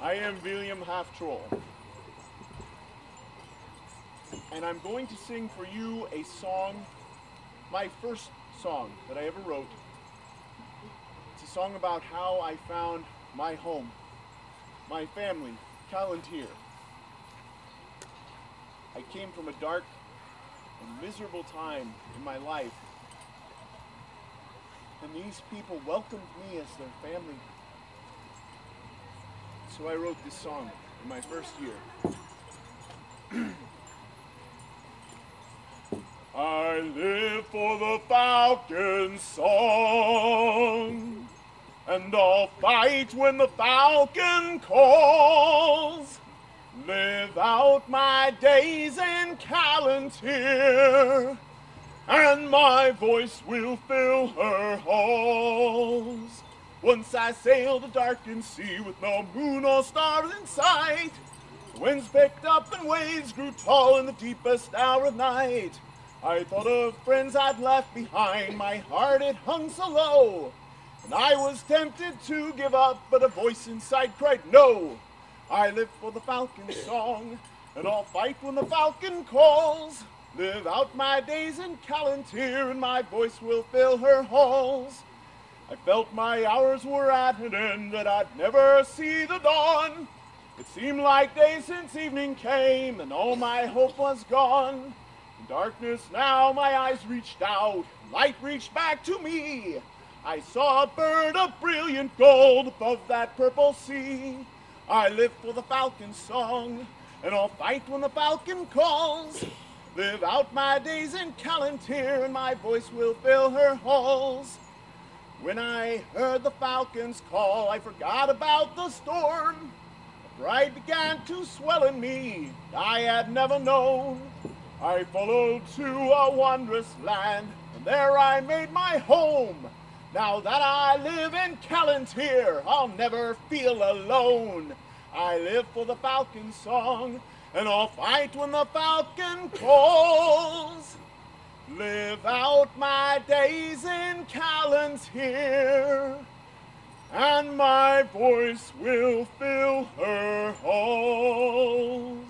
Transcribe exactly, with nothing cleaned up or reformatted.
I am William Half Troll, and I'm going to sing for you a song, my first song that I ever wrote. It's a song about how I found my home, my family, Callantyre. I came from a dark and miserable time in my life, and these people welcomed me as their family. So I wrote this song in my first year. I live for the falcon's song, and I'll fight when the falcon calls. Live out my days in Callantyre, and my voice will fill her halls. Once I sailed a darkened sea with no moon or stars in sight. The winds picked up and waves grew tall in the deepest hour of night. I thought of friends I'd left behind, my heart it hung so low. And I was tempted to give up, but a voice inside cried no. I live for the falcon's song, and I'll fight when the falcon calls. Live out my days in Callantyre, and my voice will fill her halls. I felt my hours were at an end, that I'd never see the dawn. It seemed like days since evening came, and all my hope was gone. In darkness now my eyes reached out, light reached back to me. I saw a bird of brilliant gold above that purple sea. I live for the falcon's song, and I'll fight when the falcon calls. Live out my days in Callantyre, and my voice will fill her halls. When I heard the falcon's call, I forgot about the storm. A pride began to swell in me I had never known. I followed to a wondrous land, and there I made my home. Now that I live in Callantyre, I'll never feel alone. I live for the falcon's song, and I'll fight when the falcon calls. Live out my days in Callantyre, and my voice will fill her halls.